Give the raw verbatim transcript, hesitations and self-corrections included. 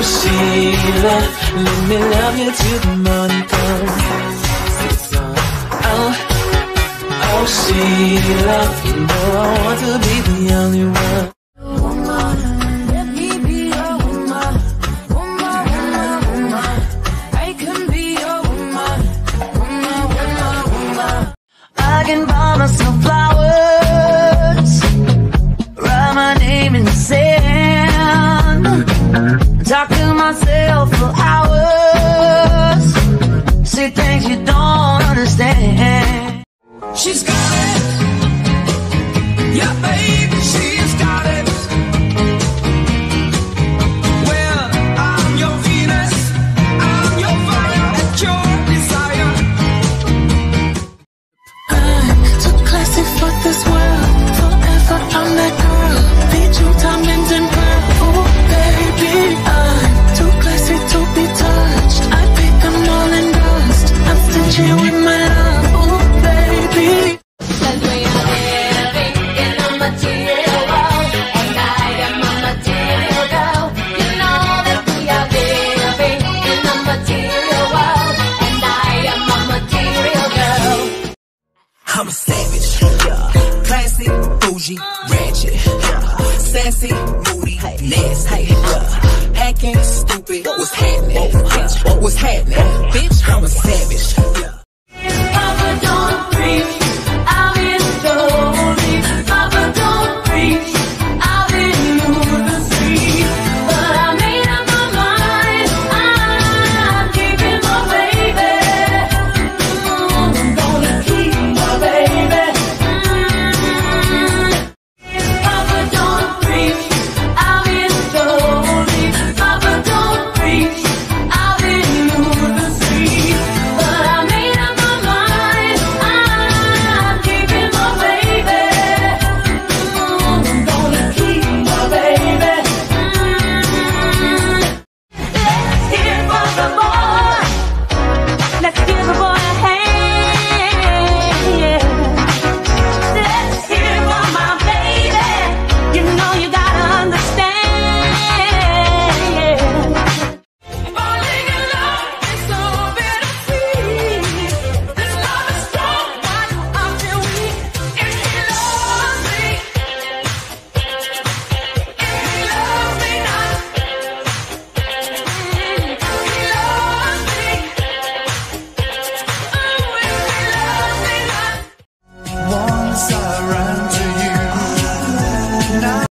Sheila, let me love you till the morning comes. Oh, oh Sheila, you know I want to be the only one. Woman, let me be your woman. Woman, woman, woman, I can be your woman. Woman, woman, woman. I can buy myself flowers, write my name in the sand, talk to myself for hours, say things you don't understand. She's got it, yeah baby, she's got it. Well, I'm your Venus, I'm your fire, at your desire. I'm too classy for this world, forever I'm that girl, feed you diamonds and pearl. Oh baby, I'm too classy to be touched, I pick them all in dust, I'm stingy with my love. Oh baby, cause we are living in a material world, and I am a material girl. You know that we are living in a material world, and I am a material girl. I'm a savage, yeah. Classy, bougie, ratchet, yeah. Sassy, moody, nasty, yeah. Acting stupid, what's happening? Bitch, what's happening? Bitch, I'm a savage, yeah.